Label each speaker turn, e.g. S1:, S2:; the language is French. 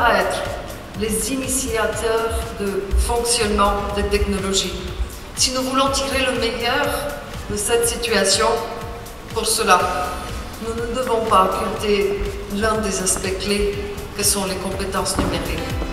S1: à être les initiateurs de fonctionnement des technologies. Si nous voulons tirer le meilleur de cette situation, pour cela, nous ne devons pas occulter l'un des aspects clés que sont les compétences numériques.